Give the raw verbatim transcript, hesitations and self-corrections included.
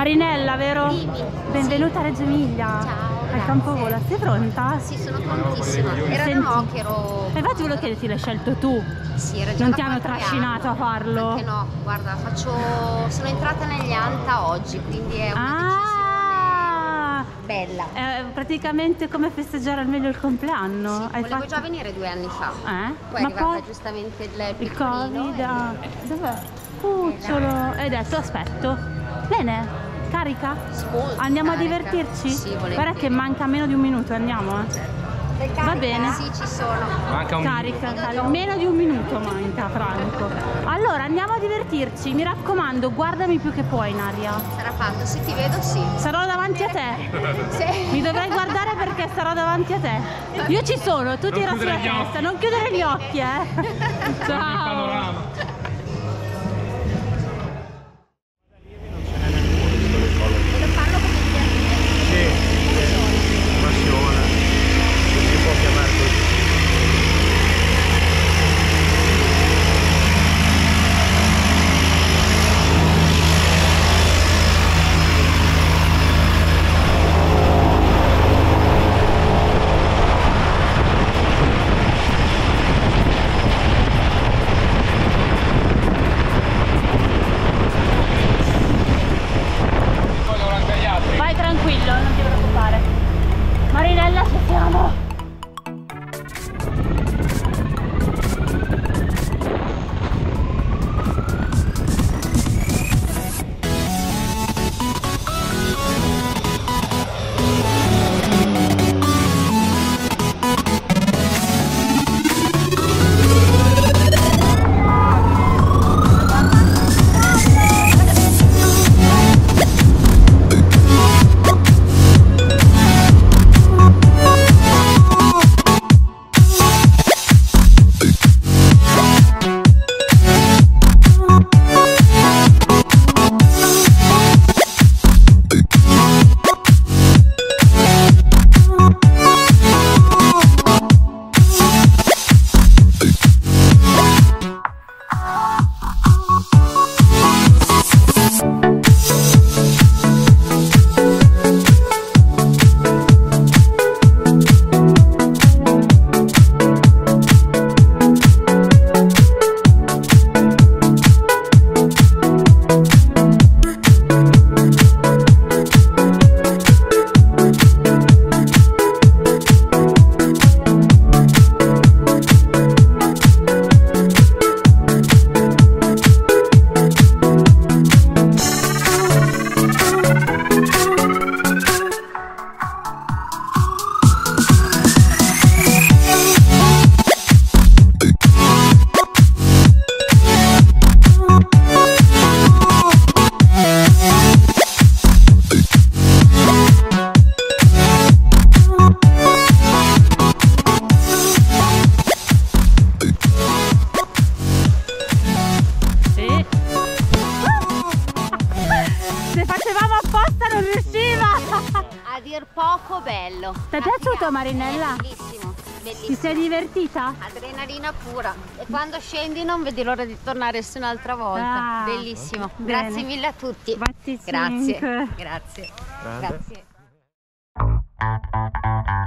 Marinella, vero? Dimmi. Benvenuta a Reggio Emilia. Ciao. Al Campovola, sei pronta? Sì, sono prontissima. Era da mo' che ero... E infatti volevo chiederti, l'hai scelto tu? Sì, era già Non da ti hanno qualche trascinato anno. a farlo? Anche no, guarda, faccio... sono entrata negli ANTA oggi, quindi è una Ah, decisione bella. È praticamente come festeggiare al meglio il compleanno. Sì, Hai volevo fatto... già venire due anni fa. Eh? Poi è Ma arrivata poi giustamente il il piccolino Covid, e- ah, dov'è? Cucciolo. E adesso aspetto. Bene. Carica? Molto Andiamo carica. a divertirci? Sì, volentieri. Guarda che manca meno di un minuto, andiamo eh. Sei Va carica? bene. Sì, ci sono. Manca un Carica, carica, meno di un minuto manca, Franco. Allora andiamo a divertirci, mi raccomando, guardami più che puoi in aria. Sarà fatto, se ti vedo sì. Sarò davanti a te. Sì. Mi dovrai guardare perché sarò davanti a te. Io ci sono, tu tira sulla testa, non chiudere gli occhi, eh. Ciao. Vai tranquillo, non ti preoccupare. Marinella, ci siamo. A dir poco bello. Ti è piaciuto, Marinella? Bellissimo, bellissimo. Ti sei divertita? Adrenalina pura. E quando scendi non vedi l'ora di tornare su un'altra volta. Ah, bellissimo. bene. Grazie mille a tutti. Grazie. Grazie. Grazie. Grazie.